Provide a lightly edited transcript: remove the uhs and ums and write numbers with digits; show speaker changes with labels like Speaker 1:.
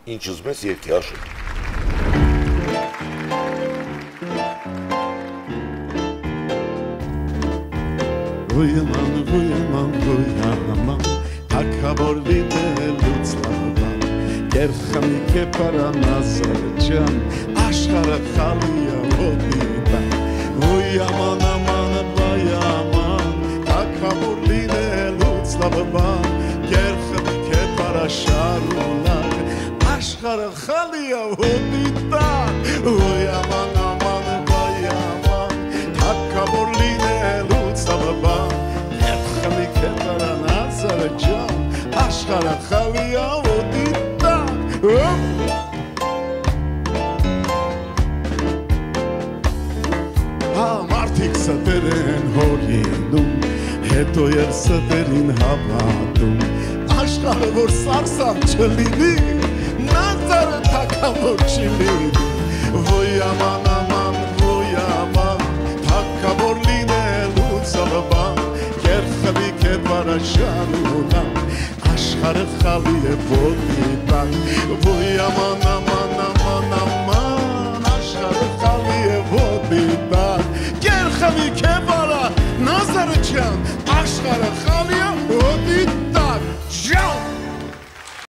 Speaker 1: ինչ ուզում ես երգի Աշոտ։
Speaker 2: Վույաման, թակավոր լինելուց լավան, կերխանի կեպարանազար ջան, աշխարը խալիա ոտիպան, վույաման, թակավոր լինելուց լավան, կերխանի կեպարաշարունակ, աշխարը խալիա ոտիպան, վույաման, թակավոր լինելուց լավան, կերխանի կեպարանազար ջան, աշխարը խալիա ոտիպան, մարդիկ ստեր են հորինում, հետո և ստերին հավատում, աշխարը որ սարսար չլինի, նազարը թակավոր չի լինի, ոյաման, թակավոր լինելուց լավան, կերխվի կեպարաշարունակ, աշխարը խալի է ոտի տակ, ոյաման, աշխարը խալի է ոտի տակ, կերխվի կեպարա նազարը ջան, աշխարը խալի է ոտի տակ, ջան